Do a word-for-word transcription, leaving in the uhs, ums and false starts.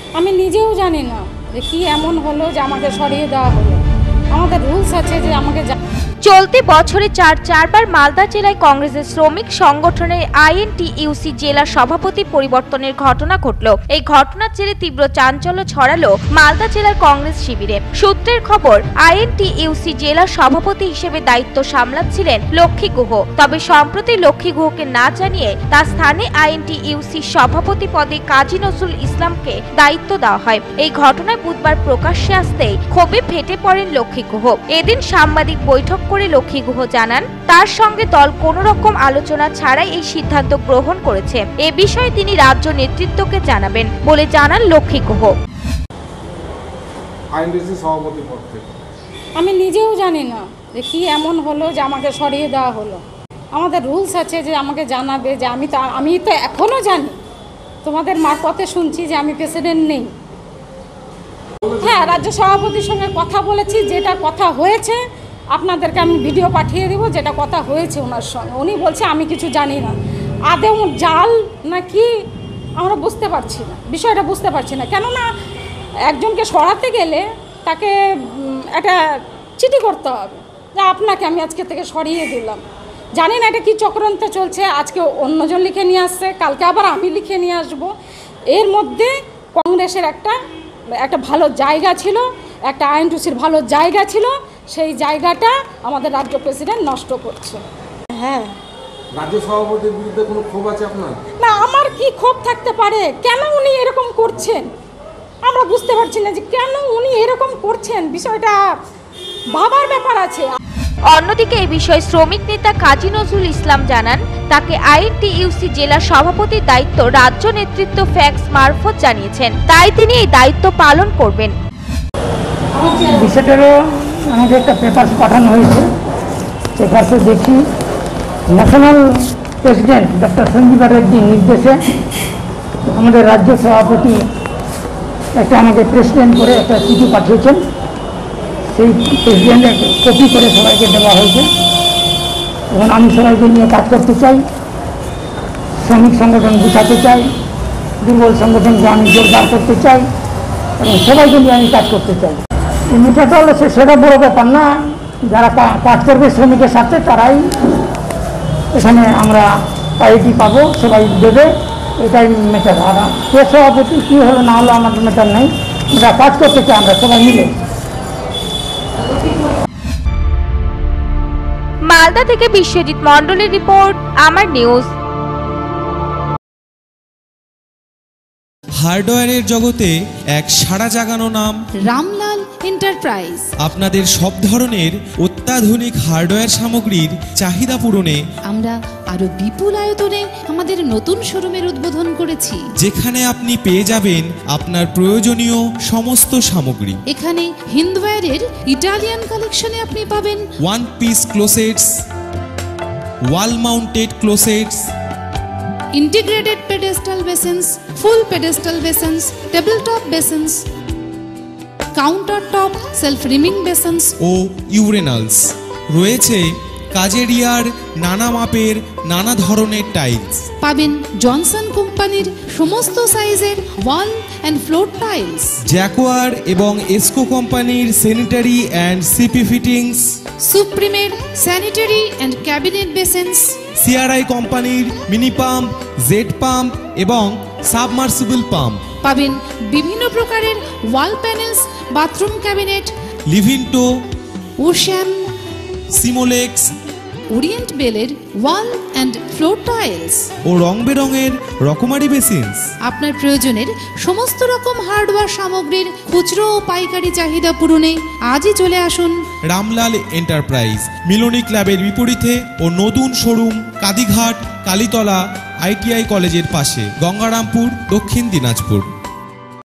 আমি নিজেও জানি না যে কি এমন হলো যে আমাকে সরিয়ে দেওয়া হলো। আমাদের রুলস আছে যে আমাকে। চলতি বছরে চার চারবার মালদা জেলায় কংগ্রেসের শ্রমিক সংগঠনের আইএনটিইউসি জেলা সভাপতি পরিবর্তনের ঘটনা ঘটল। এই ঘটনার জেরে তীব্র চাঞ্চল্য ছড়ালো মালদা জেলার কংগ্রেস শিবিরে। সূত্রের খবর, আইএনটিইউসি জেলা সভাপতি হিসেবে দায়িত্ব সামলাচ্ছিলেন লক্ষ্মী গুহ। তবে সম্প্রতি লক্ষ্মী গুহকে না জানিয়ে তার স্থানে আইএনটিইউসি সভাপতি পদে কাজী নজরুল ইসলামকে দায়িত্ব দেওয়া হয়। এই ঘটনায় বুধবার প্রকাশ্যে আসতেই ক্ষোভে ফেটে পড়েন লক্ষ্মী গুহ। এদিন সাংবাদিক বৈঠক করে লক্ষ্মী গুহ জানান, তার সঙ্গে দল কোনো রকম আলোচনা ছাড়াই এই সিদ্ধান্ত গ্রহণ করেছে। এ বিষয়ে তিনি রাজ্য নেতৃত্বকে জানাবেন বলে জানান লক্ষ্মী গুহ। আমি নিজেও জানি না যে কি এমন হলো যে আমাকে সরিয়ে দেওয়া হলো। আমাদের রুলস আছে যে আমাকে জানাবে, যে আমি তো আমি তো এখনো জানি, তোমাদের মারফতে শুনছি যে আমি প্রেসিডেন্ট নেই। হ্যাঁ, রাজ্য সভাপতির সঙ্গে কথা বলেছি, যেটা কথা হয়েছে আপনাদেরকে আমি ভিডিও পাঠিয়ে দেবো, যেটা কথা হয়েছে ওনার সঙ্গে। উনি বলছে আমি কিছু জানি না। আদৌ জাল নাকি আমরা বুঝতে পারছি না, বিষয়টা বুঝতে পারছি না। কেননা একজনকে সরাতে গেলে তাকে একটা চিঠি করতে হবে যে আপনাকে আমি আজকে থেকে সরিয়ে দিলাম। জানি না এটা কি চক্রান্ত চলছে। আজকে অন্যজন লিখে নিয়ে আসছে, কালকে আবার আমি লিখে নিয়ে আসব। এর মধ্যে কংগ্রেসের একটা একটা ভালো জায়গা ছিল, একটা আইএনটিইউসির ভালো জায়গা ছিল, সেই জায়গাটা আমাদের রাজ্য প্রেসিডেন্ট নষ্ট করছে। হ্যাঁ, রাজ্য সভাপতির বিরুদ্ধে কোনো ক্ষোভ আছে আপনার? না, আমার কি ক্ষোভ থাকতে পারে? কেন উনি এরকম করছেন আমরা বুঝতে পারছি না, যে কেন উনি এরকম করছেন। বিষয়টা ভাবার ব্যাপার আছে। অন্যদিকে এই বিষয়ে শ্রমিক নেতা কাজী নজরুল ইসলাম জানান, তাকে আইএনটিইউসি জেলা সভাপতির দায়িত্ব রাজ্য নেতৃত্ব ফ্যাক্স মারফত জানিয়েছেন, তাই তিনি এই দায়িত্ব পালন করবেন। বিষয়টারও আমাকে একটা পেপারস পাঠানো হয়েছে। পেপারসে দেখি ন্যাশনাল প্রেসিডেন্ট ডক্টর সঞ্জীব রেড্ডির নির্দেশে আমাদের রাজ্য সভাপতি একটা আমাকে প্রেসিডেন্ট করে একটা চিঠি পাঠিয়েছেন। সেই প্রেসিডেন্টের কপি করে সবাইকে দেওয়া হয়েছে। এবং আমি সবাইকে নিয়ে কাজ করতে চাই, শ্রমিক সংগঠন গুছাতে চাই, দুর্বল সংগঠনকে আমি জোরদার করতে চাই এবং সবাইকে নিয়ে আমি কাজ করতে চাই। মেটাটা হলো সেটা বড় ব্যাপার না, যারা কাজ করবে শ্রমিকের সাথে তারাই এখানে আমরা পাইটি পাবো, সবাই দেবে, এটাই মেটার। আর কে সভাপতি কী হলো না হলো আমাদের মেটার নেই, আমরা কাজ করতে চাই আমরা সবাই মিলে। মালদা থেকে বিশ্বজিৎ মণ্ডলের রিপোর্ট, আমার নিউজ। হার্ডওয়্যারের জগতে এক সাড়া জাগানো নাম রামলাল এন্টারপ্রাইজ। আপনাদের সব ধরনের অত্যাধুনিক হার্ডওয়্যার সামগ্রীর চাহিদা পূরণে আমরা আরো বিপুল আয়তনে আমাদের নতুন শোরুমের উদ্বোধন করেছি, যেখানে আপনি পেয়ে যাবেন আপনার প্রয়োজনীয় সমস্ত সামগ্রী। এখানে হিন্দওয়্যারের ইটালিয়ান কালেকশনে আপনি পাবেন one piece closets, wall mounted closets, integrated pedestal basins, full pedestal basins, table top basins, counter top self rimming basins ও ইউরেনালস। রয়েছে কাজেরিয়ার নানা মাপের নানা ধরনের টাইলস। পাবেন জনসন কোম্পানির সমস্ত সাইজের wall and floor tiles, Jaquar এবং এসকো কোম্পানির স্যানিটারি অ্যান্ড সিপি ফিটিংস, সুপ্রিমের sanitary and cabinet basins, CRI কোম্পানির মিনি পাম্প, জেড পাম্প এবং সাবমার্সিবল পাম্প। পাবেন বিভিন্ন প্রকারের wall panels, bathroom cabinet, Livinto, Ocean, Simolex, Orient বেলের ওয়াল অ্যান্ড ফ্লোর টাইলস ও রং বেরঙের রকমারি বেসিনস। আপনার প্রয়োজনের সমস্ত রকম হার্ডওয়্যার সামগ্রীর খুচরো ও পাইকারি চাহিদা পূরণে আজই চলে আসুন রামলাল এন্টারপ্রাইজ, মিলনী ক্লাবের বিপরীতে ও নতুন শোরুম কাদিঘাট কালীতলা আইটিআই কলেজের পাশে, গঙ্গারামপুর, দক্ষিণ দিনাজপুর।